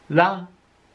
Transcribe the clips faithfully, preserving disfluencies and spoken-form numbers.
la.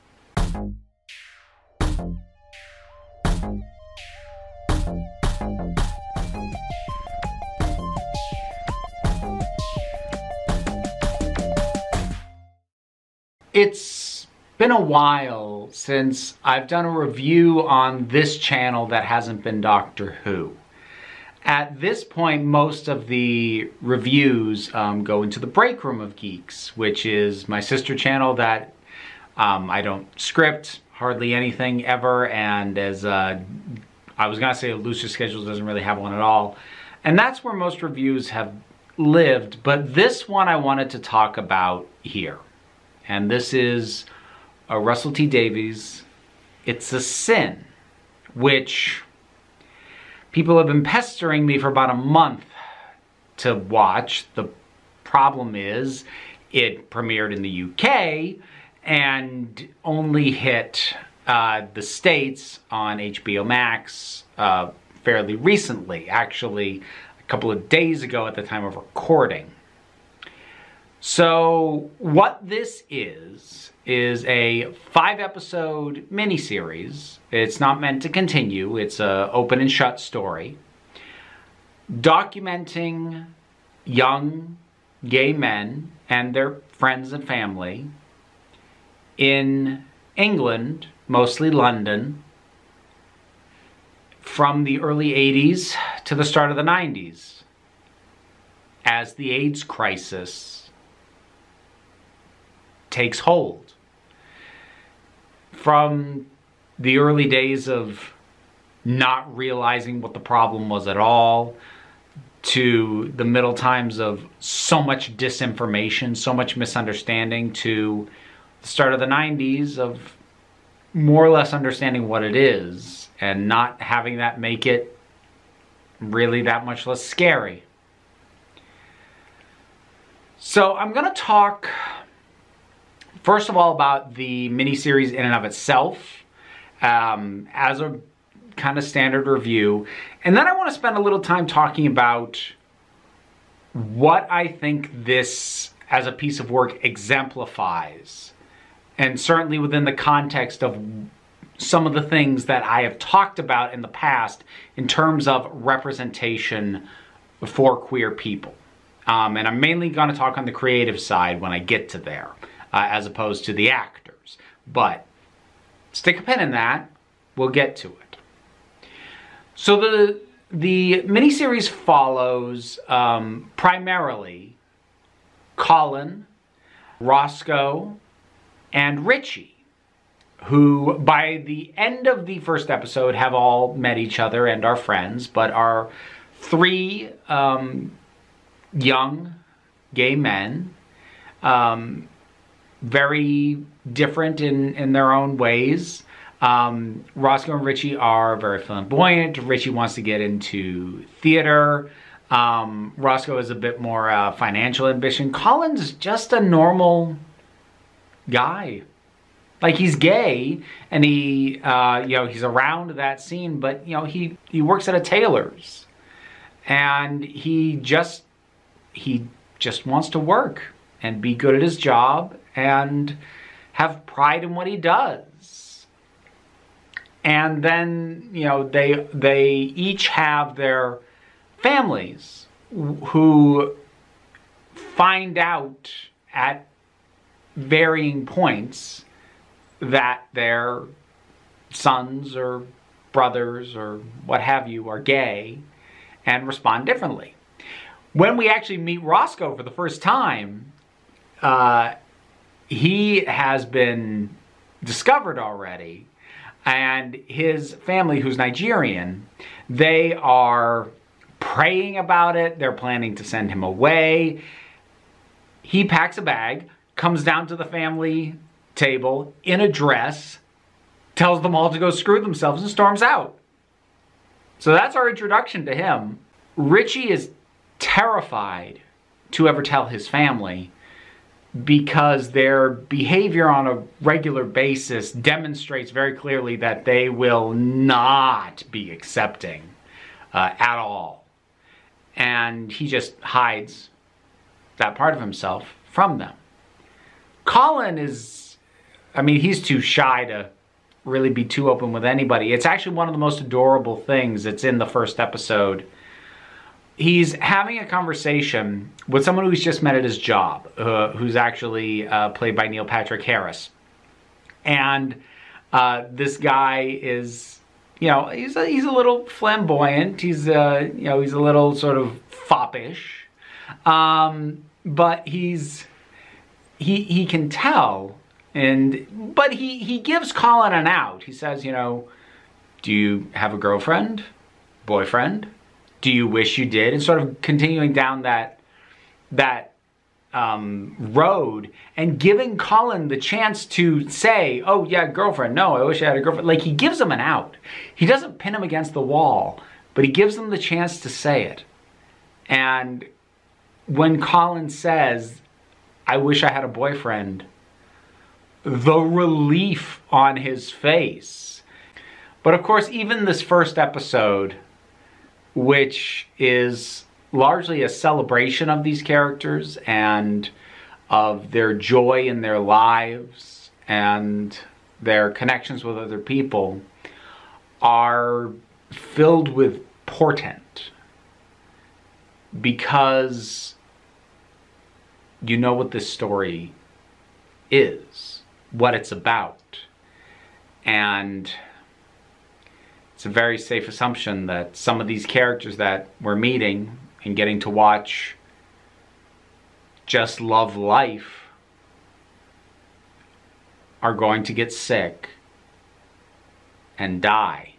It's been a while since I've done a review on this channel that hasn't been Doctor Who. At this point, most of the reviews um, go into the Break Room of Geeks, which is my sister channel that um, I don't script hardly anything ever, and as uh, I was gonna say, Lucia Schedules doesn't really have one at all. And that's where most reviews have lived, but this one I wanted to talk about here. And this is a Russell T Davies, It's a Sin, which people have been pestering me for about a month to watch. The problem is it premiered in the U K and only hit uh, the States on H B O Max uh, fairly recently, actually a couple of days ago at the time of recording. So what this is, is a five episode miniseries. It's not meant to continue. It's an open and shut story documenting young gay men and their friends and family in England, mostly London, from the early eighties to the start of the nineties, as the AIDS crisis takes hold. From the early days of not realizing what the problem was at all, to the middle times of so much disinformation, so much misunderstanding, to the start of the nineties of more or less understanding what it is and not having that make it really that much less scary. So I'm going to talk first of all about the miniseries in and of itself um, as a kind of standard review. And then I want to spend a little time talking about what I think this as a piece of work exemplifies. And certainly within the context of some of the things that I have talked about in the past in terms of representation for queer people. Um, and I'm mainly going to talk on the creative side when I get to there. Uh, as opposed to the actors. But stick a pin in that, we'll get to it. So the, the miniseries follows um, primarily Colin, Roscoe, and Richie, who by the end of the first episode have all met each other and are friends, but are three um, young gay men, um, very different in, in their own ways. Um, Roscoe and Richie are very flamboyant. Richie wants to get into theater. Um, Roscoe has a bit more uh, financial ambition. Colin's just a normal guy. Like, he's gay and he, uh, you know, he's around that scene, but, you know, he, he works at a tailor's and he just, he just wants to work and be good at his job and have pride in what he does. And then, you know, they they each have their families who find out at varying points that their sons or brothers or what have you are gay and respond differently. When we actually meet Roscoe for the first time, uh, he has been discovered already, and his family, who's Nigerian, they are praying about it. They're planning to send him away. He packs a bag, comes down to the family table in a dress, tells them all to go screw themselves, and storms out. So that's our introduction to him. Richie is terrified to ever tell his family, because their behavior on a regular basis demonstrates very clearly that they will not be accepting uh, at all. And he just hides that part of himself from them. Colin is I mean, he's too shy to really be too open with anybody. It's actually one of the most adorable things that's in the first episode. He's having a conversation with someone who's just met at his job, uh, who's actually uh, played by Neil Patrick Harris. And uh, this guy is, you know, he's a, he's a little flamboyant. He's, uh, you know, he's a little sort of foppish. Um, but he's, he, he can tell, and, but he, he gives Colin an out. He says, you know, do you have a girlfriend, boyfriend? Do you wish you did? And sort of continuing down that, that um, road, and giving Colin the chance to say, oh yeah, girlfriend, no, I wish I had a girlfriend. Like, he gives him an out. He doesn't pin him against the wall, but he gives him the chance to say it. And when Colin says, I wish I had a boyfriend, the relief on his face. But of course, even this first episode, which is largely a celebration of these characters and of their joy in their lives and their connections with other people, are filled with portent, because you know what this story is, what it's about. And it's a very safe assumption that some of these characters that we're meeting and getting to watch just love life are going to get sick and die.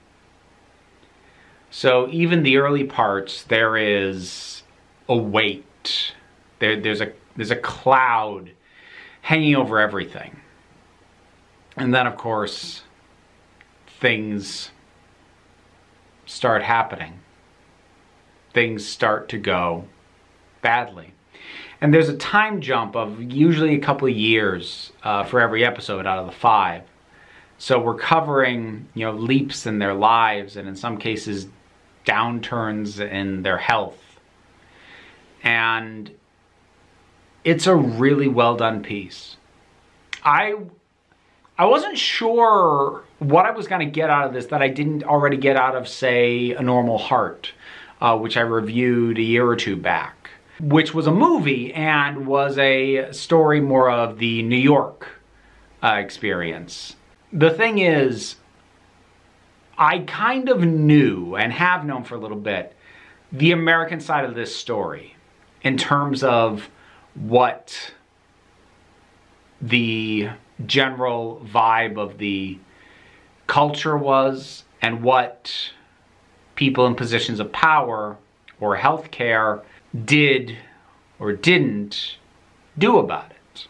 So even the early parts, there is a weight. There, there's a there's a cloud hanging over everything. And then, of course, things start happening. Things start to go badly. And there's a time jump of usually a couple of years uh, for every episode out of the five. So we're covering, you know, leaps in their lives, and in some cases, downturns in their health. And it's a really well done piece. I I wasn't sure what I was going to get out of this that I didn't already get out of, say, A Normal Heart, uh, which I reviewed a year or two back, which was a movie and was a story more of the New York uh, experience. The thing is, I kind of knew, and have known for a little bit, the American side of this story in terms of what the general vibe of the culture was, and what people in positions of power or healthcare did or didn't do about it.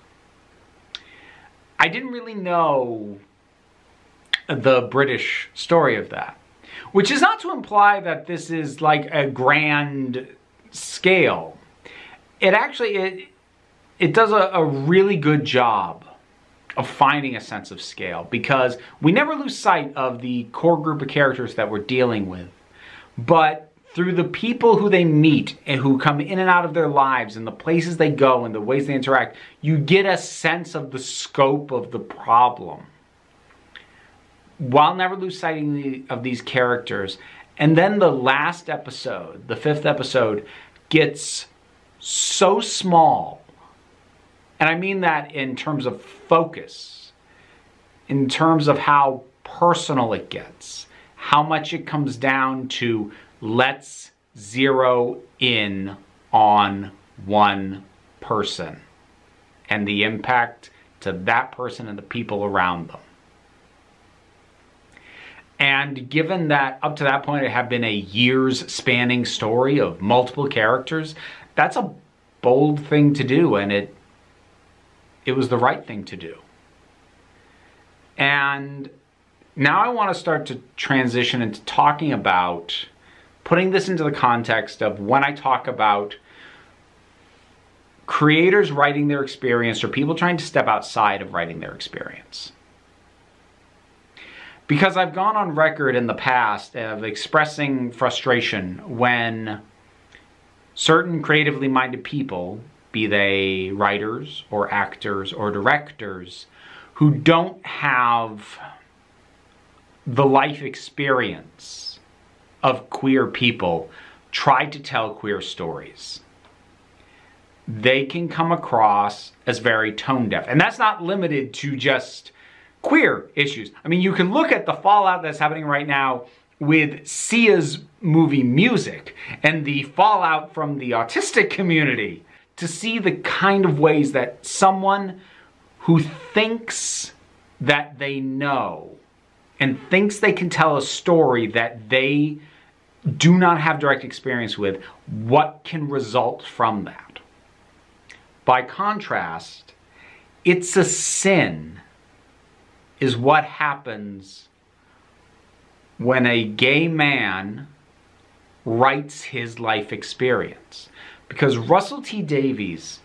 I didn't really know the British story of that, which is not to imply that this is like a grand scale. It actually, it, it does a, a really good job of finding a sense of scale, because we never lose sight of the core group of characters that we're dealing with. But through the people who they meet and who come in and out of their lives and the places they go and the ways they interact, you get a sense of the scope of the problem, while never lose sight of these characters. And then the last episode, the fifth episode, gets so small. And I mean that in terms of focus, in terms of how personal it gets, how much it comes down to, let's zero in on one person and the impact to that person and the people around them. And given that up to that point it had been a years spanning story of multiple characters, that's a bold thing to do, and it it was the right thing to do. And now I want to start to transition into talking about, putting this into the context of when I talk about creators writing their experience or people trying to step outside of writing their experience. Because I've gone on record in the past of expressing frustration when certain creatively minded people, be they writers or actors or directors, who don't have the life experience of queer people try to tell queer stories, they can come across as very tone deaf. And that's not limited to just queer issues. I mean, you can look at the fallout that's happening right now with Sia's movie Music and the fallout from the autistic community to see the kind of ways that someone who thinks that they know and thinks they can tell a story that they do not have direct experience with, what can result from that. By contrast, it's a sin is what happens when a gay man writes his life experience. Because Russell T Davies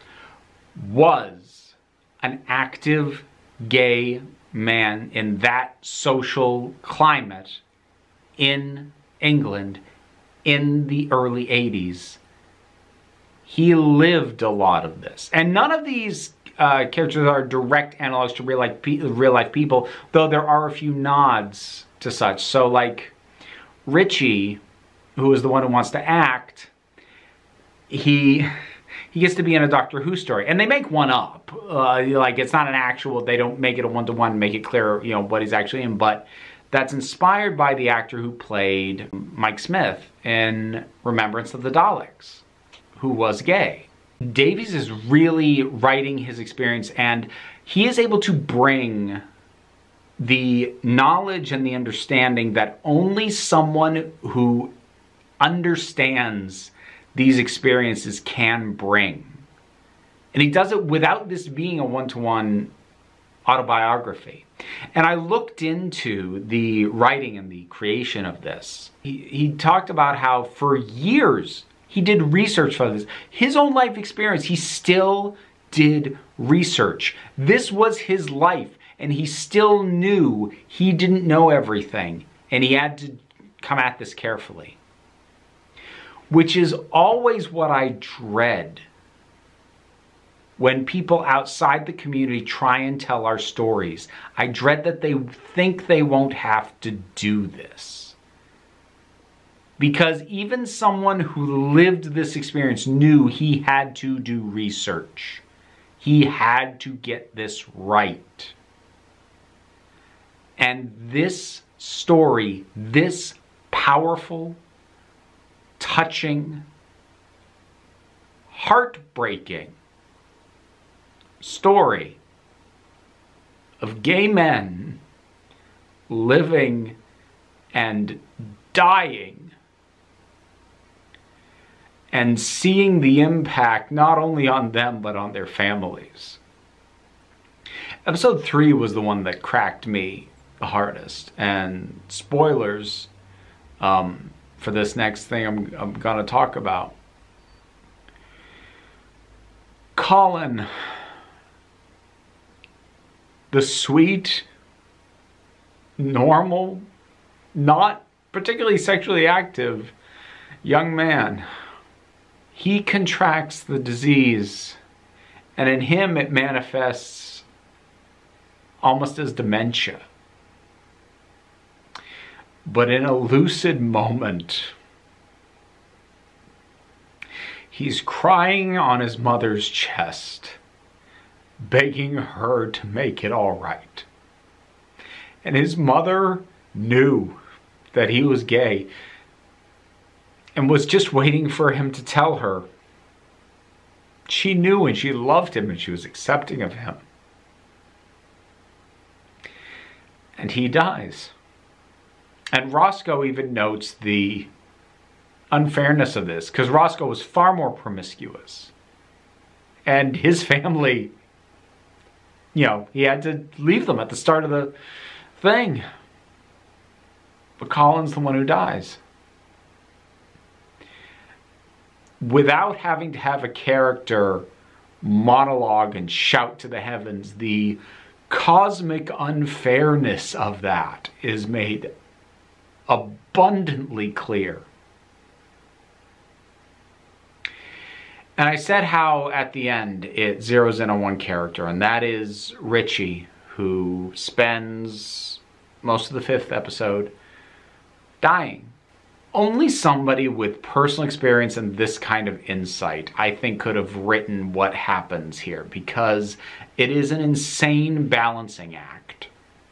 was an active gay man in that social climate in England in the early eighties. He lived a lot of this. And none of these uh, characters are direct analogs to real life, real life people, though there are a few nods to such. So like Richie, who is the one who wants to act, he he gets to be in a Doctor Who story. And they make one up. Uh, like, it's not an actual, they don't make it a one-to-one, make it clear, you know, what he's actually in. But that's inspired by the actor who played Mike Smith in Remembrance of the Daleks, who was gay. Davies is really writing his experience, and he is able to bring the knowledge and the understanding that only someone who understands these experiences can bring. And he does it without this being a one-to-one autobiography. And I looked into the writing and the creation of this. He, he talked about how for years he did research for this. His own life experience, he still did research. This was his life, and he still knew he didn't know everything, and he had to come at this carefully. Which is always what I dread when people outside the community try and tell our stories. I dread that they think they won't have to do this. Because even someone who lived this experience knew he had to do research. He had to get this right. And this story, this powerful, touching, heartbreaking story of gay men living and dying and seeing the impact not only on them but on their families. Episode three was the one that cracked me the hardest, and spoilers um, for this next thing I'm, I'm gonna talk about. Colin, the sweet, normal, not particularly sexually active young man, he contracts the disease, and in him it manifests almost as dementia. But in a lucid moment, he's crying on his mother's chest, begging her to make it all right. And his mother knew that he was gay and was just waiting for him to tell her. She knew, and she loved him, and she was accepting of him. And he dies. And Roscoe even notes the unfairness of this, because Roscoe was far more promiscuous. And his family, you know, he had to leave them at the start of the thing. But Colin's the one who dies. Without having to have a character monologue and shout to the heavens, the cosmic unfairness of that is made abundantly clear. And I said how at the end it zeroes in on one character, and that is Richie, who spends most of the fifth episode dying. Only somebody with personal experience and this kind of insight, I think, could have written what happens here, because it is an insane balancing act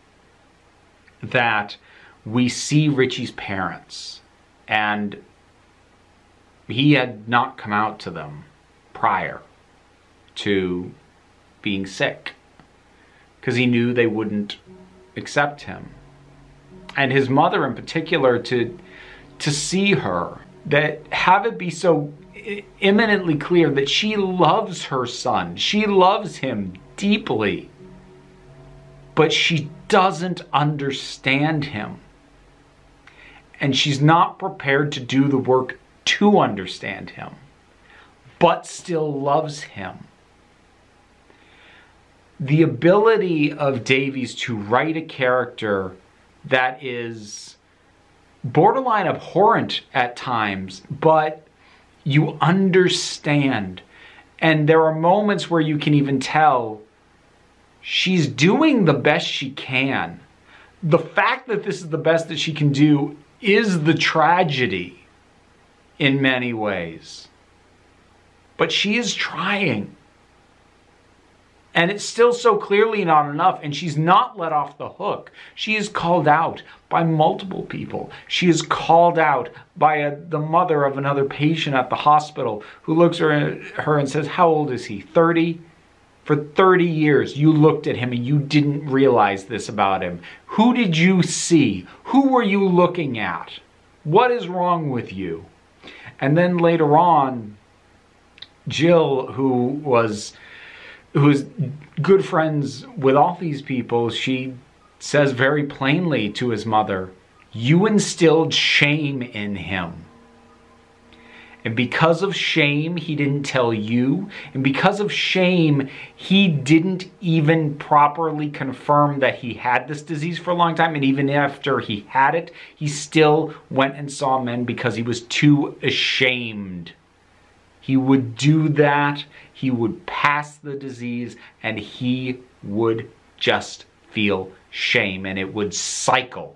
that we see Richie's parents, and he had not come out to them prior to being sick because he knew they wouldn't accept him. And his mother in particular, to to see her, that have it be so imminently clear that she loves her son, she loves him deeply, but she doesn't understand him. And she's not prepared to do the work to understand him, but still loves him. The ability of Davies to write a character that is borderline abhorrent at times, but you understand. And there are moments where you can even tell she's doing the best she can. The fact that this is the best that she can do is the tragedy in many ways. But she is trying. And it's still so clearly not enough, and she's not let off the hook. She is called out by multiple people. She is called out by a, the mother of another patient at the hospital who looks at her and says, how old is he? thirty? For thirty years, you looked at him and you didn't realize this about him. Who did you see? Who were you looking at? What is wrong with you? And then later on, Jill, who was who's good friends with all these people, she says very plainly to his mother, you instilled shame in him. And because of shame, he didn't tell you. And because of shame, he didn't even properly confirm that he had this disease for a long time. And even after he had it, he still went and saw men because he was too ashamed. He would do that. He would pass the disease, and he would just feel shame, and it would cycle.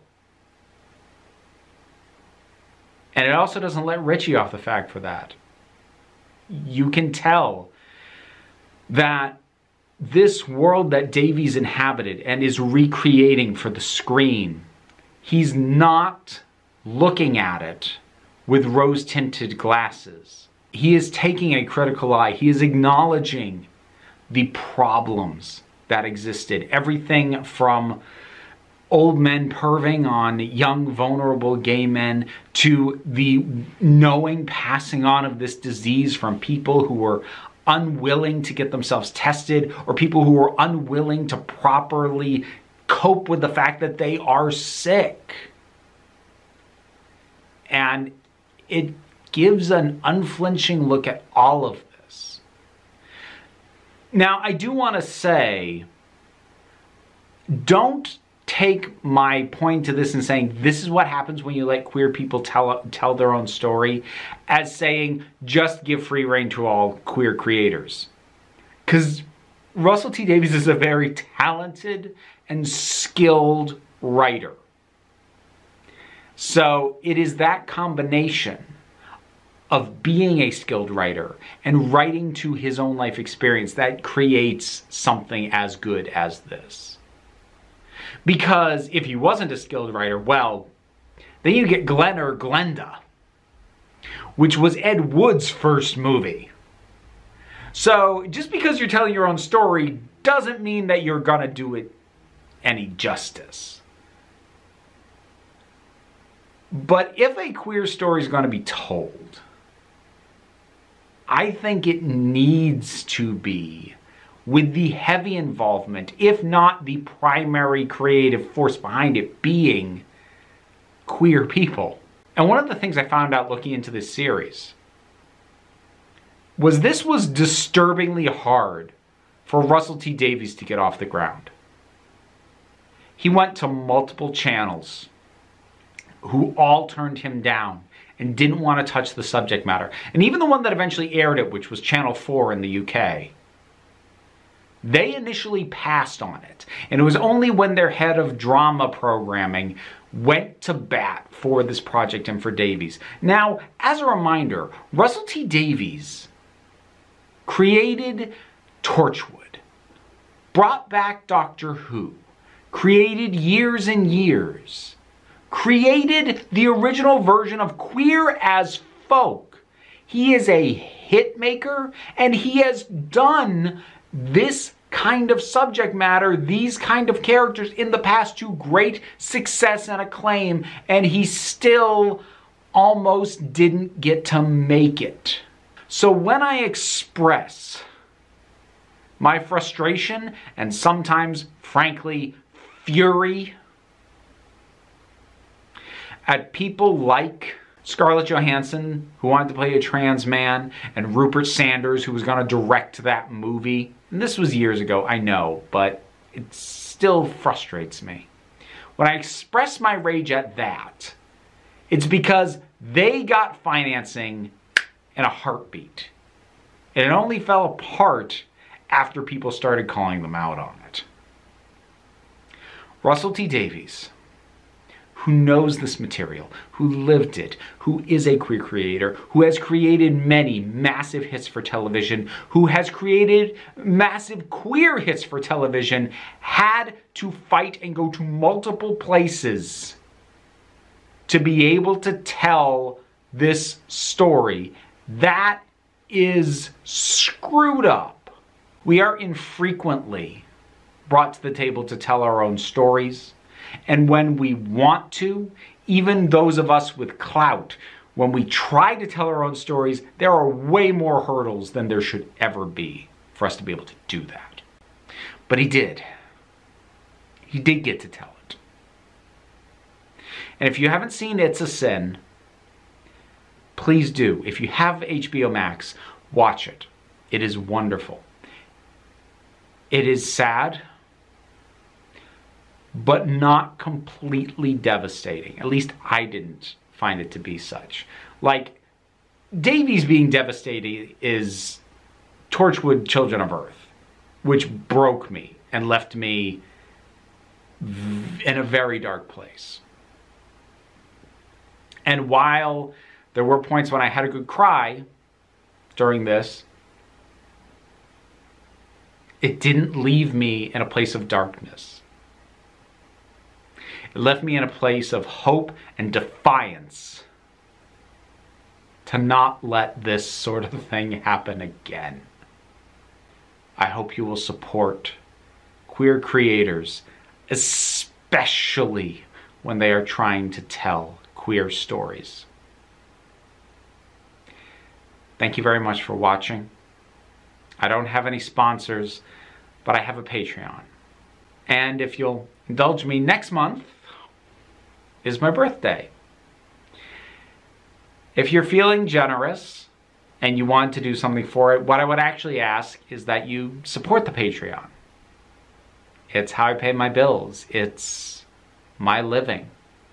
And it also doesn't let Richie off the fact for that. You can tell that this world that Davies inhabited and is recreating for the screen, he's not looking at it with rose-tinted glasses. He is taking a critical eye. He is acknowledging the problems that existed. Everything from old men perving on young, vulnerable gay men to the knowing passing on of this disease from people who were unwilling to get themselves tested, or people who were unwilling to properly cope with the fact that they are sick. And it gives an unflinching look at all of this. Now, I do want to say, don't take my point to this and saying this is what happens when you let queer people tell tell their own story as saying just give free rein to all queer creators. Because Russell T Davies is a very talented and skilled writer. So it is that combination of being a skilled writer and writing to his own life experience that creates something as good as this. Because if he wasn't a skilled writer, well, then you get Glenn or Glenda, which was Ed Wood's first movie. So just because you're telling your own story doesn't mean that you're gonna do it any justice. But if a queer story is gonna be told, I think it needs to be with the heavy involvement, if not the primary creative force behind it, being queer people. And one of the things I found out looking into this series was this was disturbingly hard for Russell T Davies to get off the ground. He went to multiple channels who all turned him down and didn't want to touch the subject matter. And even the one that eventually aired it, which was Channel four in the U K, They initially passed on it, and it was only when their head of drama programming went to bat for this project and for Davies. Now, as a reminder, Russell T Davies created Torchwood, brought back Doctor Who, created Years and Years, created the original version of Queer as Folk. He is a hit maker, and he has done this kind of subject matter, these kind of characters in the past to great success and acclaim, and he still almost didn't get to make it. So when I express my frustration and sometimes, frankly, fury at people like Scarlett Johansson, who wanted to play a trans man, and Rupert Sanders, who was going to direct that movie. And this was years ago, I know, but it still frustrates me. When I express my rage at that, it's because they got financing in a heartbeat. And it only fell apart after people started calling them out on it. Russell T Davies, who knows this material, who lived it, who is a queer creator, who has created many massive hits for television, who has created massive queer hits for television, had to fight and go to multiple places to be able to tell this story. That is screwed up. We are infrequently brought to the table to tell our own stories. And when we want to, even those of us with clout, when we try to tell our own stories, there are way more hurdles than there should ever be for us to be able to do that. But he did. He did get to tell it. And if you haven't seen It's a Sin, please do. If you have H B O Max, watch it. It is wonderful. It is sad, but not completely devastating. At least I didn't find it to be such. Like, Davies being devastating is Torchwood Children of Earth, which broke me and left me in a very dark place. And while there were points when I had a good cry during this, it didn't leave me in a place of darkness. It left me in a place of hope and defiance to not let this sort of thing happen again. I hope you will support queer creators, especially when they are trying to tell queer stories. Thank you very much for watching. I don't have any sponsors, but I have a Patreon. And if you'll indulge me, next month is my birthday. If you're feeling generous and you want to do something for it, what I would actually ask is that you support the Patreon. It's how I pay my bills. It's my living.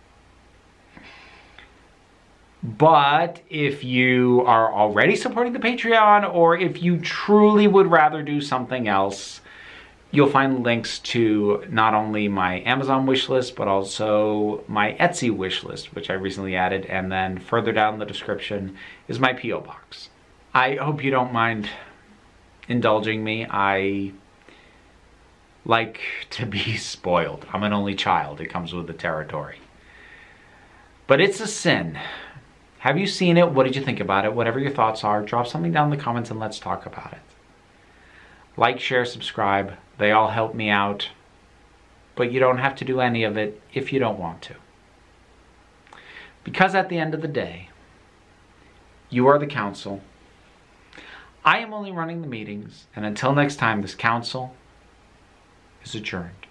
But if you are already supporting the Patreon, or if you truly would rather do something else, you'll find links to not only my Amazon wishlist, but also my Etsy wishlist, which I recently added. And then further down in the description is my P O box. I hope you don't mind indulging me. I like to be spoiled. I'm an only child. It comes with the territory. But It's a Sin. Have you seen it? What did you think about it? Whatever your thoughts are, drop something down in the comments and let's talk about it. Like, share, subscribe. They all help me out. But you don't have to do any of it if you don't want to. Because at the end of the day, you are the council. I am only running the meetings. And until next time, this council is adjourned.